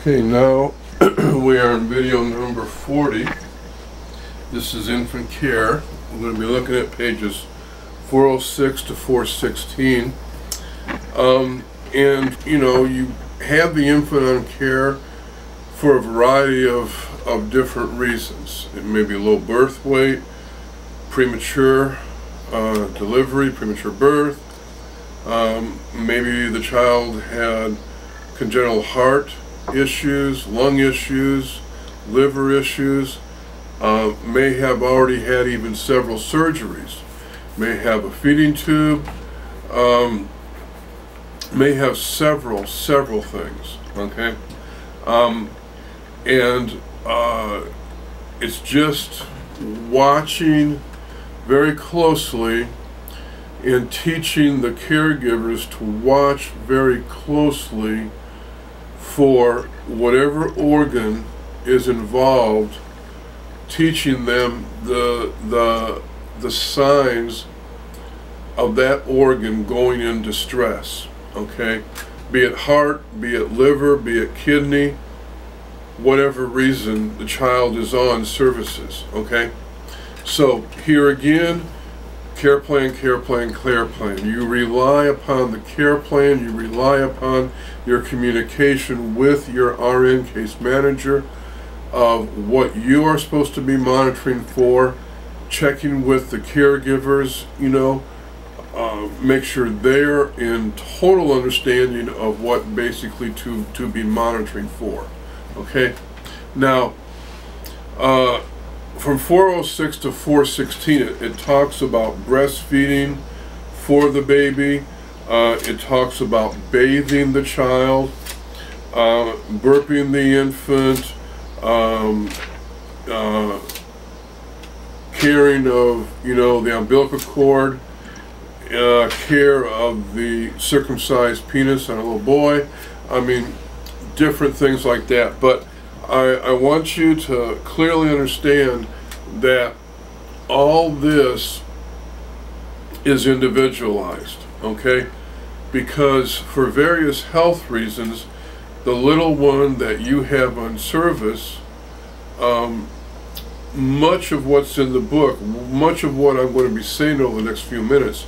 Okay, now we are in video number 40. This is infant care. We're going to be looking at pages 406 to 416. And you know, you have the infant on care for a variety of different reasons. It may be low birth weight, premature delivery, premature birth. Maybe the child had congenital heart issues, lung issues, liver issues, may have already had even several surgeries, may have a feeding tube, may have several things, okay? And it's just watching very closely and teaching the caregivers to watch very closely for whatever organ is involved, teaching them the signs of that organ going into stress, okay? Be it heart, be it liver, be it kidney, whatever reason the child is on services, okay? So here again, care plan, care plan, care plan. You rely upon the care plan, you rely upon your communication with your RN case manager of what you are supposed to be monitoring for, checking with the caregivers, you know, make sure they're in total understanding of what basically to be monitoring for, okay? Now, from 406 to 416, it talks about breastfeeding for the baby. It talks about bathing the child, burping the infant, caring of, you know, the umbilical cord, care of the circumcised penis on a little boy. I mean, different things like that. But I want you to clearly understand that all this is individualized, okay? Because for various health reasons, the little one that you have on service, much of what's in the book, much of what I'm going to be saying over the next few minutes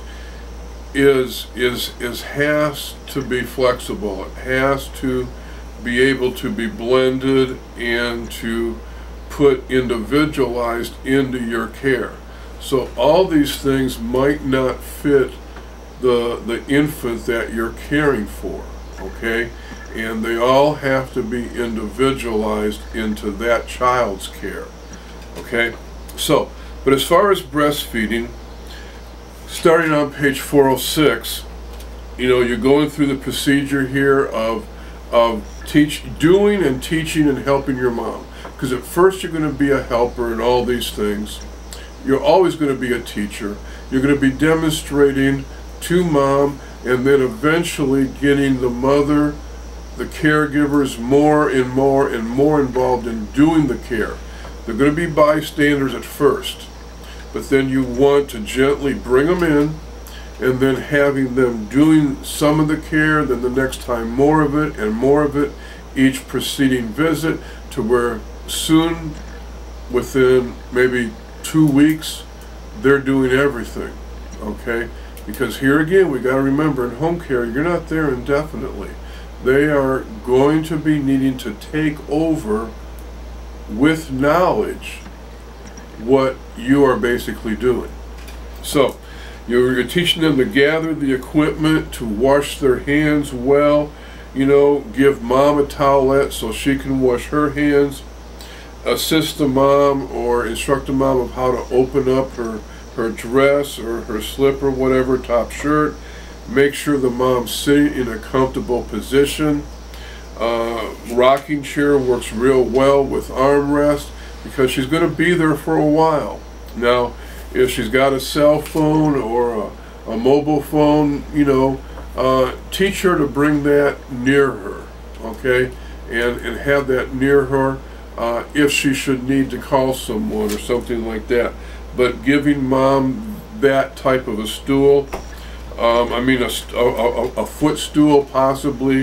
has to be flexible. It has to be able to be blended and to put individualized into your care. So all these things might not fit the infant that you're caring for, okay? And they all have to be individualized into that child's care, okay? So, but as far as breastfeeding, starting on page 406, you know, you're going through the procedure here of doing and teaching and helping your mom. Because at first you're going to be a helper in all these things. You're always going to be a teacher. You're going to be demonstrating to mom, and then eventually getting the mother, the caregivers, more and more and more involved in doing the care. They're going to be bystanders at first, but then you want to gently bring them in, and then having them doing some of the care, then the next time more of it, each preceding visit, to where soon, within maybe 2 weeks, they're doing everything, okay? Because here again, we got to remember, in home care, you're not there indefinitely. They are going to be needing to take over with knowledge what you are basically doing. So, you're teaching them to gather the equipment, to wash their hands well, you know, give mom a towelette so she can wash her hands, assist the mom or instruct the mom of how to open up her dress or her slipper, whatever, top shirt. Make sure the mom's sitting in a comfortable position. Rocking chair works real well with armrest because she's going to be there for a while. Now, if she's got a cell phone or a mobile phone, you know, teach her to bring that near her, okay? And have that near her if she should need to call someone or something like that. But giving mom that type of a stool, I mean a footstool possibly, to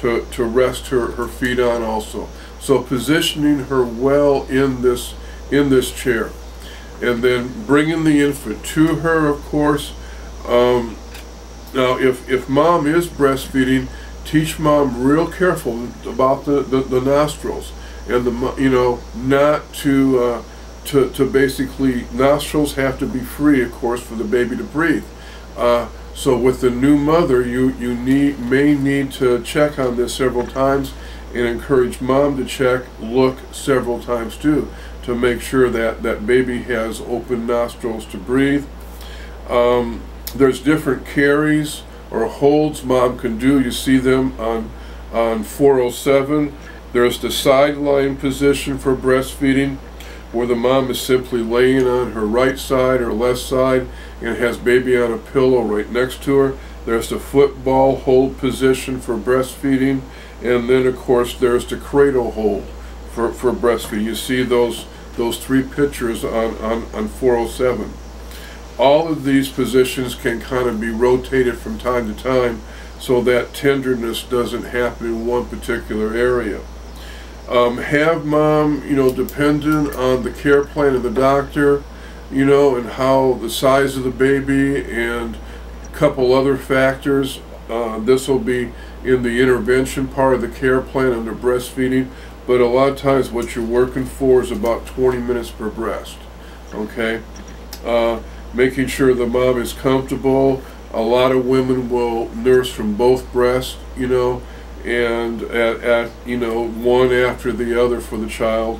to rest her feet on also. So positioning her well in this chair, and then bringing the infant to her, of course. Now, if mom is breastfeeding, teach mom real careful about the nostrils, and not to basically, nostrils have to be free, of course, for the baby to breathe. So with the new mother, you may need to check on this several times, and encourage mom to look several times too, to make sure that baby has open nostrils to breathe. There's different carries or holds mom can do. You see them on 407. There's the sideline position for breastfeeding, where the mom is simply laying on her right side or left side and has baby on a pillow right next to her. There's the football hold position for breastfeeding, and then of course there's the cradle hold for breastfeeding. You see those three pictures on 407. All of these positions can kind of be rotated from time to time, so that tenderness doesn't happen in one particular area. Have mom, dependent on the care plan of the doctor, and how the size of the baby and a couple other factors. This will be in the intervention part of the care plan under breastfeeding, but a lot of times what you're working for is about 20 minutes per breast. Okay? Making sure the mom is comfortable. A lot of women will nurse from both breasts, and at one after the other for the child.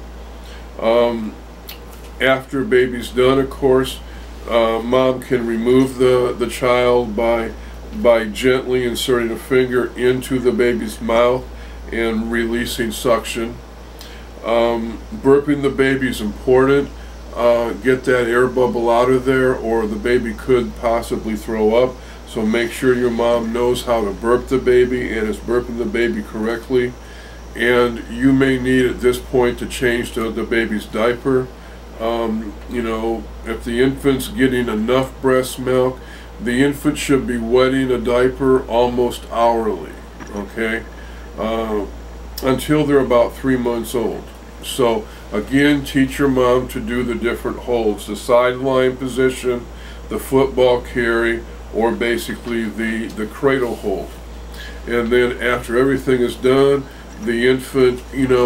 After baby's done, of course, mom can remove the child by gently inserting a finger into the baby's mouth and releasing suction. Burping the baby is important. Get that air bubble out of there, or the baby could possibly throw up. So make sure your mom knows how to burp the baby and is burping the baby correctly. And you may need at this point to change the baby's diaper. If the infant's getting enough breast milk, the infant should be wetting a diaper almost hourly, okay, until they're about 3 months old. So again, teach your mom to do the different holds, the sideline position, the football carry, or basically the cradle hold. And then after everything is done, the infant,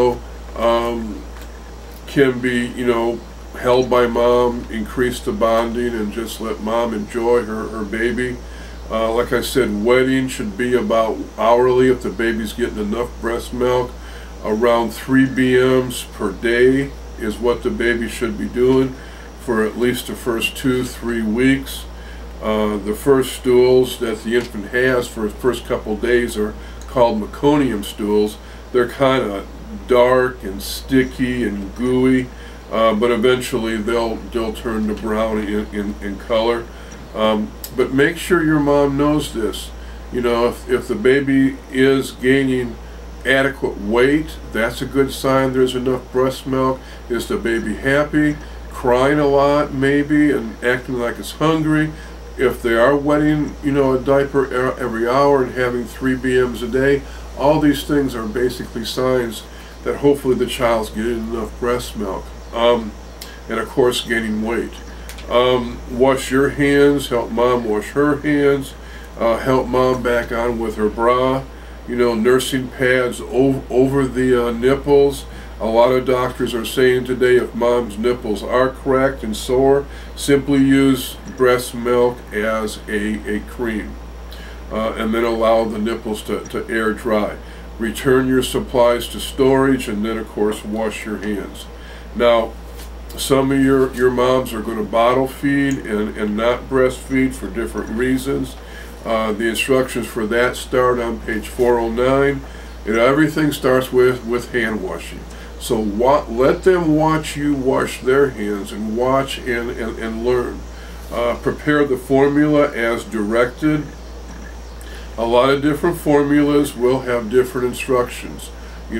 can be, held by mom, increase the bonding, and just let mom enjoy her baby. Like I said, wetting should be about hourly if the baby's getting enough breast milk. Around 3 BMs per day is what the baby should be doing for at least the first 2-3 weeks. The first stools that the infant has for his first couple days are called meconium stools. They're kind of dark and sticky and gooey, but eventually they'll turn to brown in color. But make sure your mom knows this. If the baby is gaining adequate weight, that's a good sign there's enough breast milk. Is the baby happy, crying a lot maybe, and acting like it's hungry? If they are wetting, a diaper every hour and having 3 BMs a day, all these things are basically signs that hopefully the child's getting enough breast milk. And of course, gaining weight. Wash your hands, help mom wash her hands, help mom back on with her bra. Nursing pads over the nipples. A lot of doctors are saying today if mom's nipples are cracked and sore, simply use breast milk as a cream, and then allow the nipples to air dry. Return your supplies to storage, and then of course wash your hands. Now, some of your moms are going to bottle feed and not breastfeed for different reasons. The instructions for that start on page 409, and everything starts with hand washing. So let them watch you wash their hands, and watch and learn. Prepare the formula as directed. A lot of different formulas will have different instructions,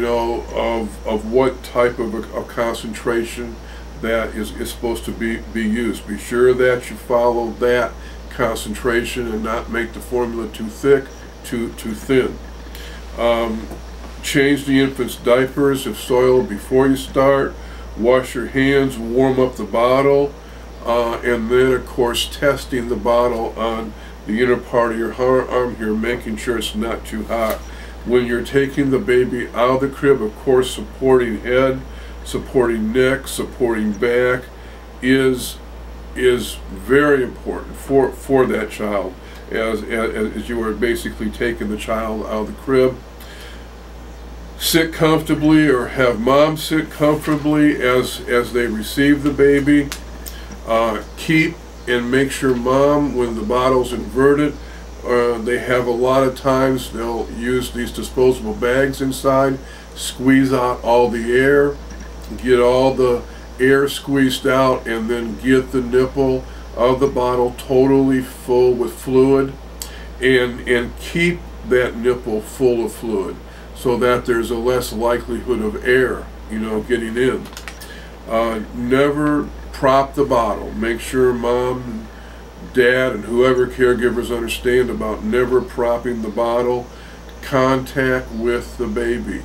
of what type of a concentration that is supposed to be used. Be sure that you follow that concentration and not make the formula too thick, too thin. Change the infant's diapers if soiled before you start. Wash your hands, warm up the bottle, and then of course testing the bottle on the inner part of your arm here, making sure it's not too hot. When you're taking the baby out of the crib, of course, supporting head, supporting neck, supporting back is very important for that child as you are basically taking the child out of the crib. Sit comfortably, or have mom sit comfortably as they receive the baby. Keep and make sure mom, when the bottle's inverted, they have a lot of times they'll use these disposable bags inside, squeeze out all the air, get all the air squeezed out, and then get the nipple of the bottle totally full with fluid, and keep that nipple full of fluid so that there's a less likelihood of air, getting in. Never prop the bottle. Make sure mom, dad, and whoever caregivers understand about never propping the bottle. Contact with the baby.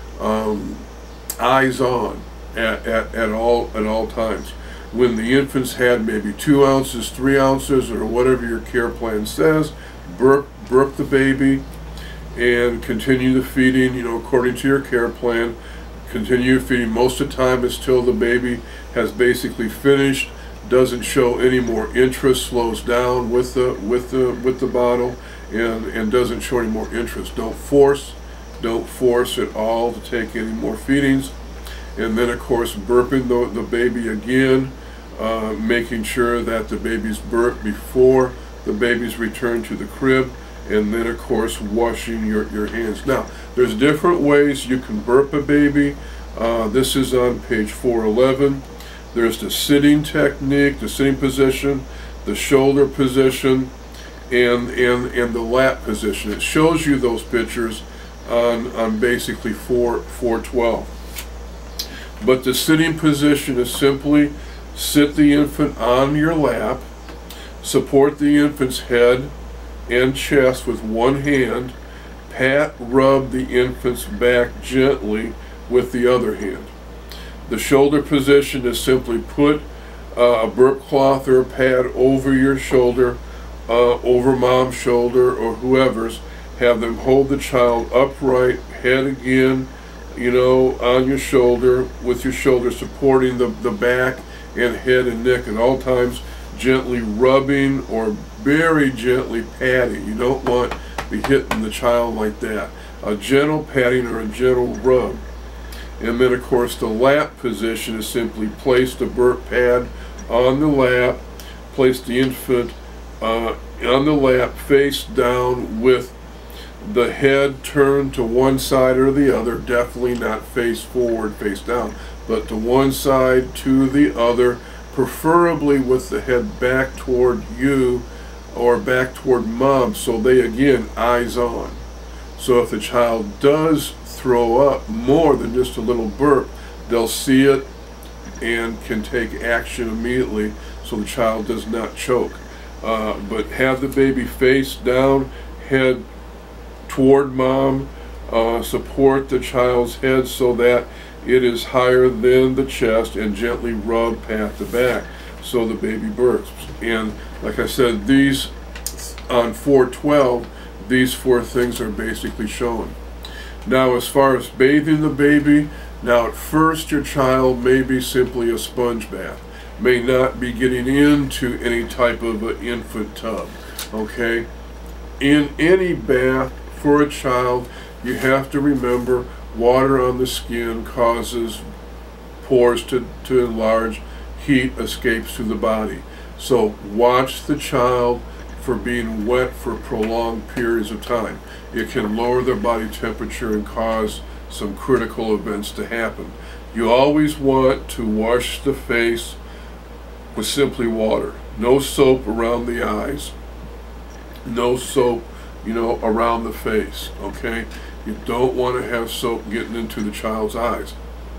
Eyes on at all times. When the infant's had maybe 2 ounces, 3 ounces, or whatever your care plan says, burp the baby, and continue the feeding, according to your care plan. Continue feeding most of the time until the baby has basically finished, doesn't show any more interest, slows down with the bottle, and doesn't show any more interest. Don't force at all to take any more feedings. And then of course burping the baby again, making sure that the baby's burped before the baby's returned to the crib. And then of course washing your hands. Now there's different ways you can burp a baby. This is on page 411. There's the sitting technique, the sitting position, the shoulder position, and the lap position. It shows you those pictures on basically 412. But the sitting position is simply sit the infant on your lap, support the infant's head and chest with one hand, rub the infant's back gently with the other hand. The shoulder position is simply put a burp cloth or a pad over your shoulder, over mom's shoulder or whoever's. Have them hold the child upright, head again, on your shoulder, with your shoulder supporting the back and head and neck at all times, gently rubbing or very gently patting. You don't want to be hitting the child like that. A gentle patting or a gentle rub. And then of course the lap position is simply place the burp pad on the lap, place the infant on the lap face down with the head turned to one side or the other, definitely not face forward, face down, but to one side, to the other, preferably with the head back toward you or back toward mom, so they, again, eyes on. So if the child does throw up more than just a little burp, they'll see it and can take action immediately so the child does not choke. But have the baby face down, head toward mom, support the child's head so that it is higher than the chest, and gently rub, pat the back so the baby burps. And like I said, these on 412, these 4 things are basically shown. Now as far as bathing the baby, now at first your child may be simply a sponge bath, may not be getting into any type of an infant tub, okay? In any bath for a child, you have to remember water on the skin causes pores to enlarge, heat escapes through the body. So watch the child for being wet for prolonged periods of time. It can lower their body temperature and cause some critical events to happen. You always want to wash the face with simply water. No soap around the eyes. No soap, around the face, okay? You don't want to have soap getting into the child's eyes.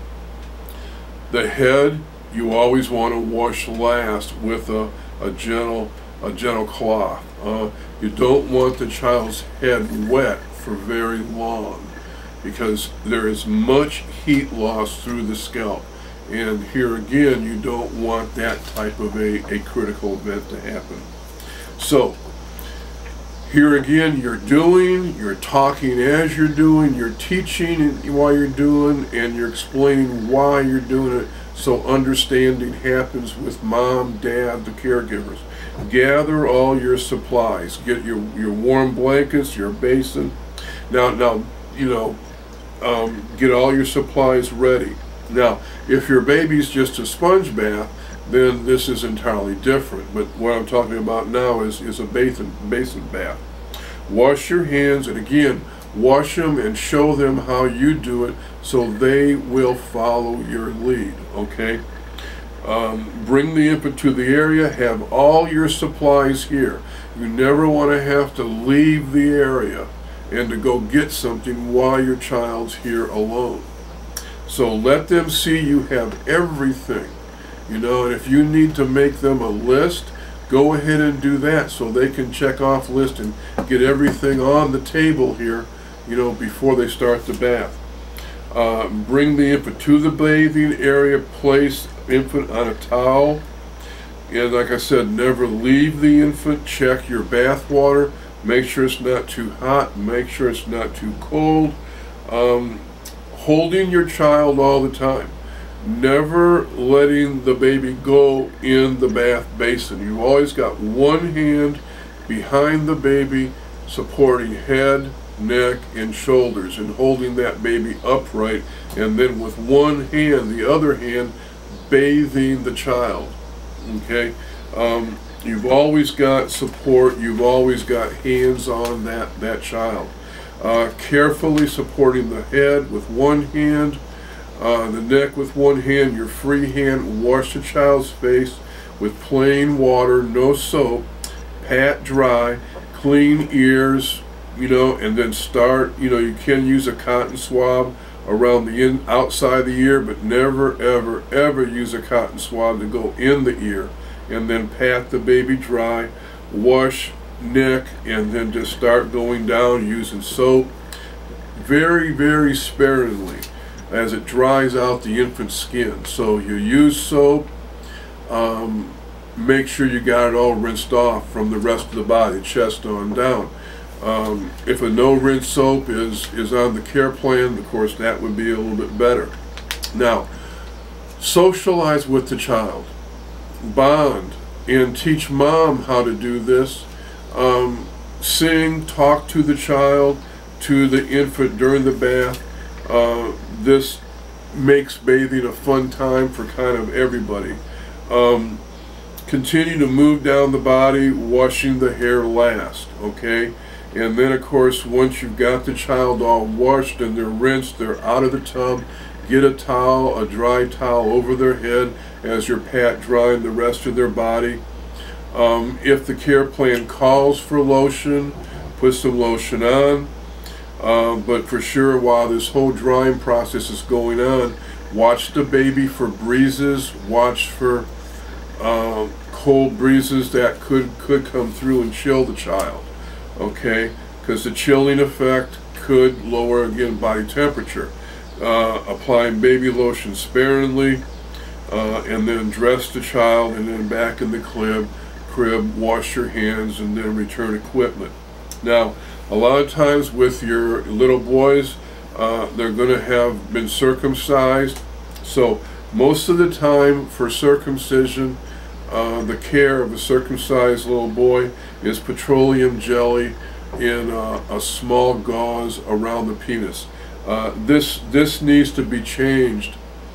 The head, you always want to wash last with a gentle cloth. You don't want the child's head wet for very long. because there is much heat loss through the scalp. And here again, you don't want that type of a critical event to happen. So here again, you're talking as you're doing, you're teaching while you're doing, and you're explaining why you're doing it, so understanding happens with mom, dad, the caregivers. Gather all your supplies. Get your warm blankets, your basin. Now, you know, get all your supplies ready. Now, if your baby's just a sponge bath, then this is entirely different. But what I'm talking about now is a basin bath. Wash your hands, and again, wash them and show them how you do it so they will follow your lead, okay? Bring the infant to the area, have all your supplies here. You never want to have to leave the area and to go get something while your child's here alone. So let them see you have everything, you know, and if you need to make them a list, go ahead and do that so they can check off list and get everything on the table here, you know, before they start the bath. Bring the infant to the bathing area, place infant on a towel, and like I said, never leave the infant. Check your bath water, make sure it's not too hot, make sure it's not too cold. Holding your child all the time, never letting the baby go in the bath basin. You've always got one hand behind the baby supporting head, neck, and shoulders, and holding that baby upright, and then with one hand, the other hand, bathing the child, okay? You've always got support, you've always got hands on that child. Carefully supporting the head with one hand, the neck with one hand, your free hand. Wash the child's face with plain water, no soap, pat dry, clean ears, you know, and then start, you know, you can use a cotton swab around the outside the ear, but never ever use a cotton swab to go in the ear. And then pat the baby dry, wash neck, and then just start going down using soap very sparingly as it dries out the infant's skin. So you use soap, make sure you got it all rinsed off from the rest of the body, chest on down. If a no rinse soap is on the care plan, of course that would be a little bit better. Now, socialize with the child, bond, and teach mom how to do this. Sing, talk to the child, to the infant during the bath. This makes bathing a fun time for kind of everybody. Continue to move down the body, washing the hair last, okay? And then of course, once you've got the child all washed and they're rinsed, they're out of the tub, get a towel, a dry towel over their head as you're pat drying the rest of their body. If the care plan calls for lotion, put some lotion on. But for sure, while this whole drying process is going on, watch the baby for breezes, watch for cold breezes that could come through and chill the child, okay? Because the chilling effect could lower, again, body temperature. Applying baby lotion sparingly, and then dress the child, and then back in the crib, wash your hands, and then return equipment. Now, a lot of times with your little boys, they're going to have been circumcised. So most of the time for circumcision, the care of a circumcised little boy is petroleum jelly in a small gauze around the penis. This needs to be changed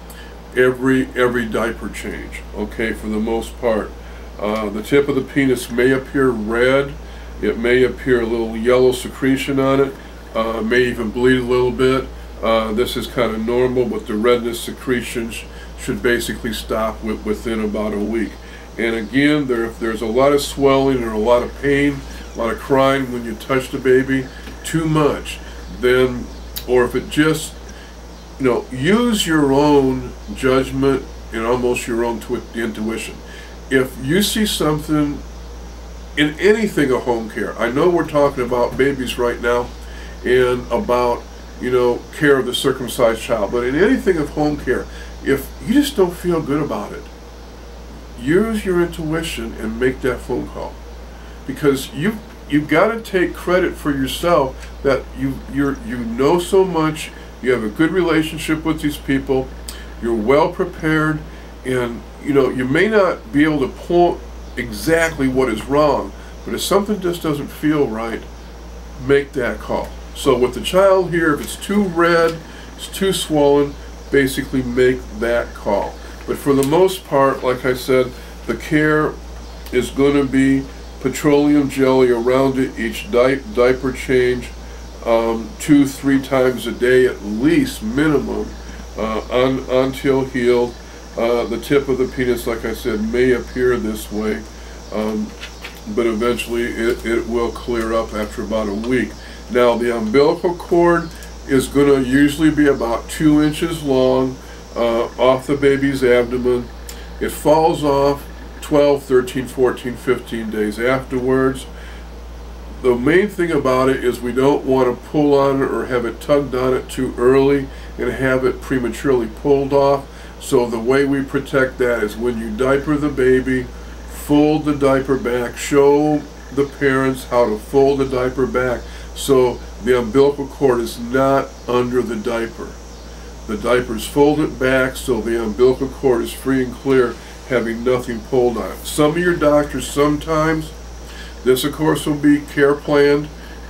every diaper change, okay, for the most part. The tip of the penis may appear red. It may appear a little yellow secretion on it, may even bleed a little bit. This is kind of normal, but the redness secretion should basically stop within about a week. And again, if there's a lot of swelling or a lot of pain, a lot of crying when you touch the baby, too much, then, or if it just, you know, use your own judgment and almost your own intuition. If you see something in anything of home care, I know we're talking about babies right now and about, care of the circumcised child. But in anything of home care, if you just don't feel good about it, use your intuition and make that phone call, because you've got to take credit for yourself that you know so much. You have a good relationship with these people. You're well prepared, and you may not be able to point exactly what is wrong, but if something just doesn't feel right, make that call. So with the child here, if it's too red, it's too swollen, basically make that call. But for the most part, like I said, the care is going to be petroleum jelly around it, each diaper change 2-3 times a day at least, minimum, until healed. The tip of the penis, like I said, may appear this way, but eventually it will clear up after about a week. Now the umbilical cord is going to usually be about 2 inches long off the baby's abdomen. It falls off 12, 13, 14, 15 days afterwards. The main thing about it is we don't want to pull on it or have it tugged on it too early and have it prematurely pulled off. So the way we protect that is when you diaper the baby, fold the diaper back, show the parents how to fold the diaper back so the umbilical cord is not under the diaper. The diaper is folded back so the umbilical cord is free and clear, having nothing pulled on it. Some of your doctors sometimes, this of course will be care planned,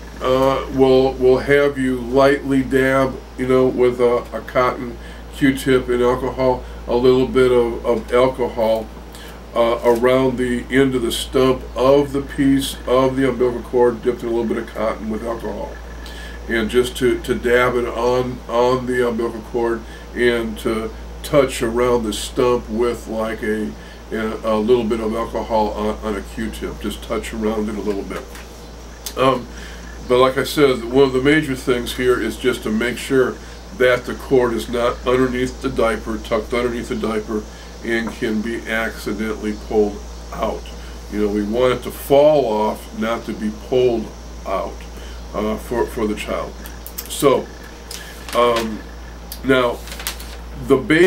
will have you lightly dab, with a cotton Q-tip in alcohol, a little bit of alcohol around the end of the stump of the piece of the umbilical cord, dipped in a little bit of cotton with alcohol, and just to dab it on the umbilical cord and to touch around the stump with like a little bit of alcohol on a Q-tip. Just touch around it a little bit. But like I said, one of the major things here is just to make sure that the cord is not underneath the diaper, tucked underneath the diaper, and can be accidentally pulled out. We want it to fall off, not to be pulled out for the child. So now the baby